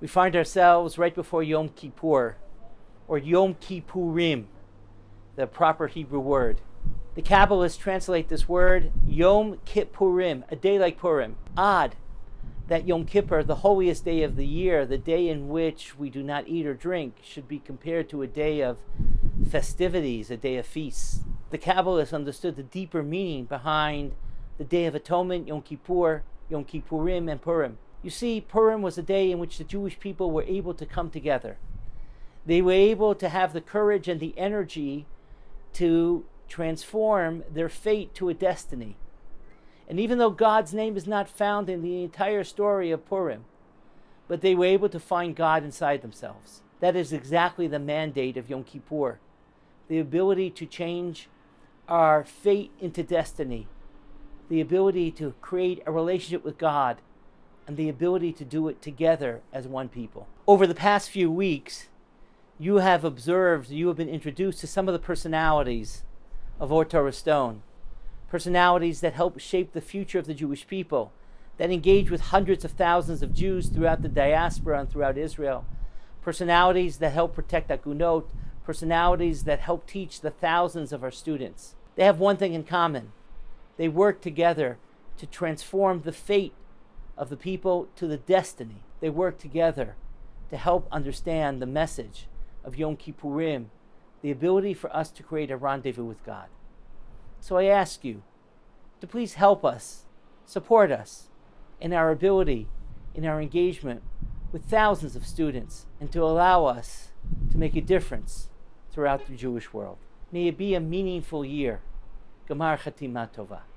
We find ourselves right before Yom Kippur, or Yom Kippurim, the proper Hebrew word. The Kabbalists translate this word Yom Kippurim, a day like Purim. Odd that Yom Kippur, the holiest day of the year, the day in which we do not eat or drink, should be compared to a day of festivities, a day of feasts. The Kabbalists understood the deeper meaning behind the Day of Atonement, Yom Kippur, Yom Kippurim, and Purim. You see, Purim was a day in which the Jewish people were able to come together. They were able to have the courage and the energy to transform their fate to a destiny. And even though God's name is not found in the entire story of Purim, but they were able to find God inside themselves. That is exactly the mandate of Yom Kippur. The ability to change our fate into destiny. The ability to create a relationship with God. And the ability to do it together as one people. Over the past few weeks, you have observed, you have been introduced to some of the personalities of Ohr Torah Stone. Personalities that help shape the future of the Jewish people, that engage with hundreds of thousands of Jews throughout the diaspora and throughout Israel. Personalities that help protect Agunot, personalities that help teach the thousands of our students. They have one thing in common. They work together to transform the fate of the people to the destiny. They work together to help understand the message of Yom Kippurim, the ability for us to create a rendezvous with God. So I ask you to please help us, support us in our ability, in our engagement with thousands of students, and to allow us to make a difference throughout the Jewish world. May it be a meaningful year. Gamar Chatima Tova.